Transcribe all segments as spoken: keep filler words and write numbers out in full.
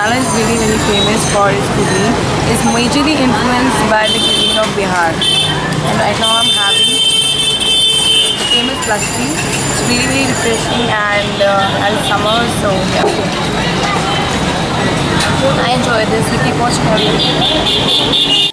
Haryana is really very famous for its cuisine. It's majorly influenced by the cuisine of Bihar. And right now I'm having the famous lassi. It's really very refreshing and uh, as summer, so yeah. I enjoy this. You keep watching our videos.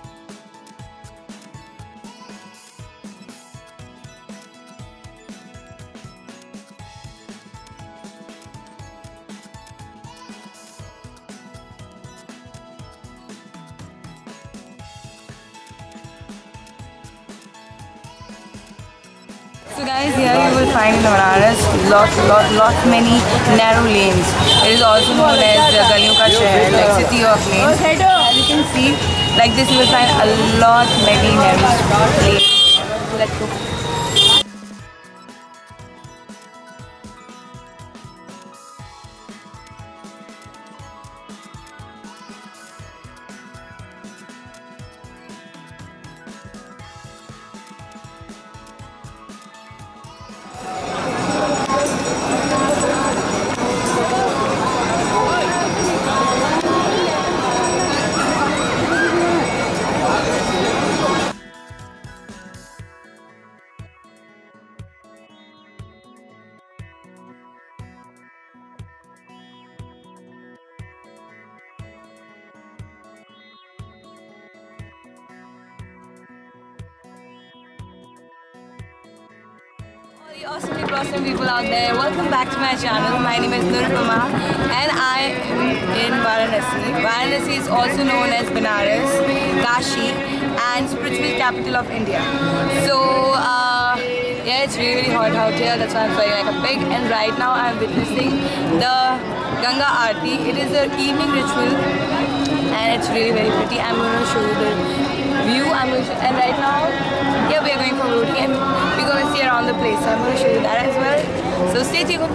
So guys, here you will find in Varanasi lot, lot, lot many narrow lanes. It is also known as the Galiyon ka Sheher, like city of lanes. As you can see, like this you will find a lot many narrow lanes. So let's go. Awesome, awesome people out there, welcome back to my channel. My name is Nirupama and I am in Varanasi. Varanasi is also known as Banaras, Kashi and spiritual capital of India. So uh, yeah, it's really really hot out here, that's why I'm feeling like a pig. And right now I'm witnessing the Ganga Aarti. It is an evening ritual and it's really very pretty. I'm going to show you the view. I'm going to show, and right now, yeah, we are going for roadie and we're going to see around the place. So I'm going to show you that as well. So stay tuned.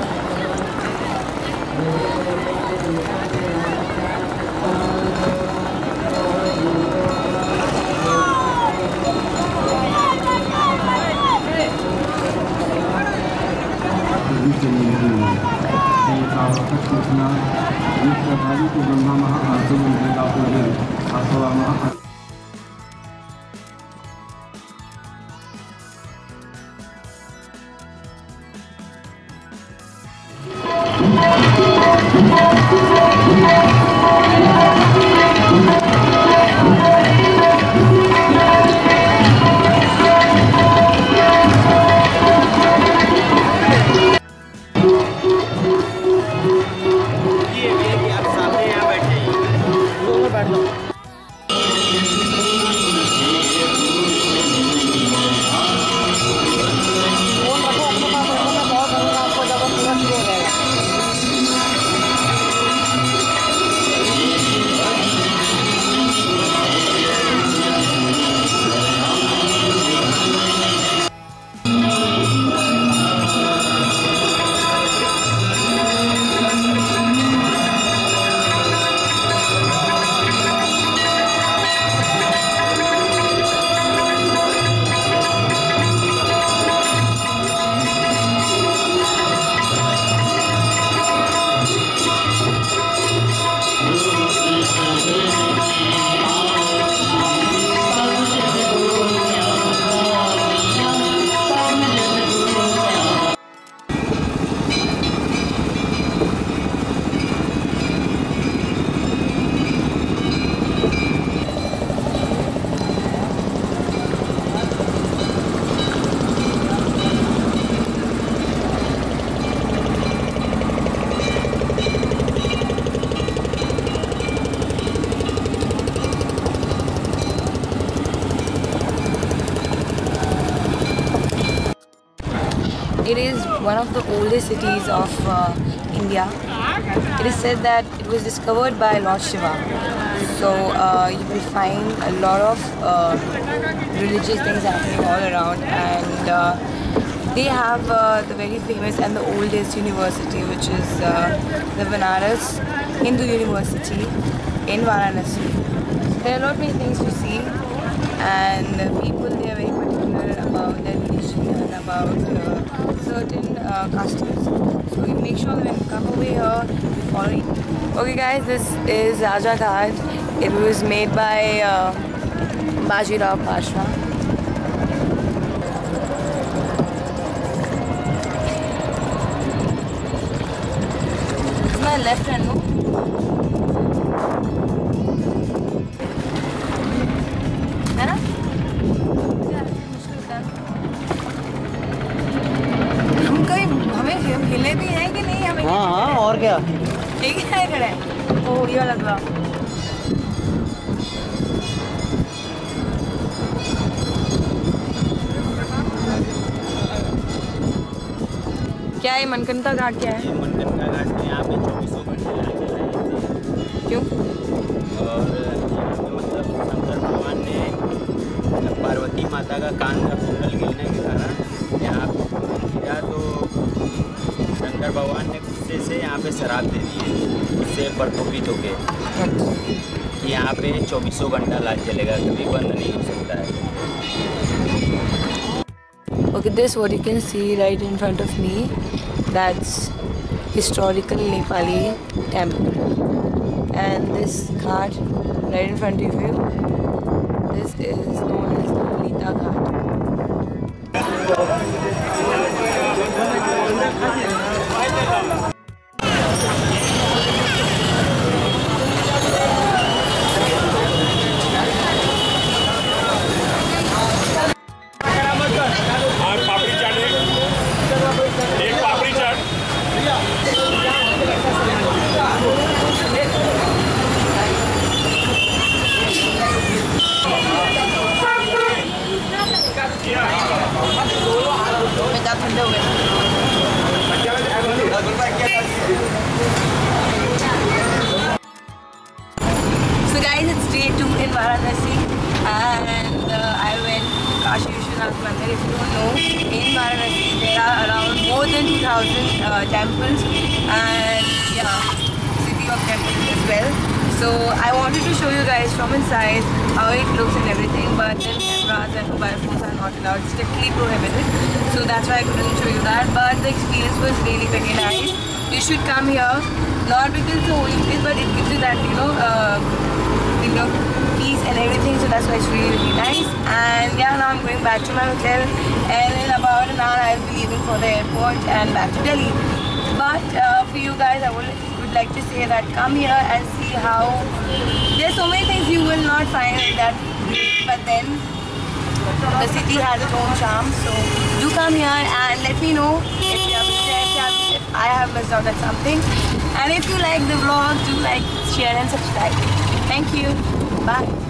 It is one of the oldest cities of uh, India. It is said that it was discovered by Lord Shiva. So uh, you will find a lot of uh, religious things happening all around, and uh, they have uh, the very famous and the oldest university, which is uh, the Banaras Hindu University in Varanasi. There are a lot many things to see, and people, they are very particular about their religion and about uh, certain uh, customs. So you make sure that when you come over here, you follow it. Okay guys, this is Raja Ghat. It was made by uh, Bajirao Pashwa. It's my left hand, no? है ना? हम कहीं हमें हिले भी हैं कि नहीं हमें? हाँ हाँ और क्या? ठीक है खड़े हैं। ओ ये वाला दवा। क्या है मनकंता घाट क्या है? ये मनकंता घाट में यहाँ पे चौबीसों घंटे लाइट जलाई जाती है। क्यों? और यहाँ पे मतलब शंकर भगवान ने पार्वती माता का कान का कुंडल गिरने के कारण यहाँ गिरा तो शंकर भगवान ने गुस्से से यहाँ पे शराब दे दी है, उससे प्रकोपित होके कि यहाँ पे चौबीसों घंटा लाइट जलेगा, कभी बंद नहीं हो सकता है। Okay, this what you can see right in front of me. That's historical Nepali temple, and this ghat right in front of you. This is known as the Lita Ghat. So guys, it's day two in Varanasi, and uh, I went to Kashi Vishwanath Mandir. If you don't know, in Varanasi there are around more than two thousand uh, temples, and yeah, city of temples as well. So I wanted to show you guys from inside how it looks and everything, but then cameras and mobile phones are not allowed, strictly prohibited. So that's why I couldn't show you that. But the experience was really very nice. You should come here, not because it's a holy place, but it gives you that, you know, uh, you know, peace and everything. So that's why it's really really nice. And yeah, now I'm going back to my hotel, and in about an hour I'll be leaving for the airport and back to Delhi. But uh, for you guys, I would would like to say that come here and see how there's so many things you will not find in that, but then the city has its own charm. So do come here and let me know if you have if I have missed out on something. And if you like the vlog, do like, share and subscribe. Thank you. Bye.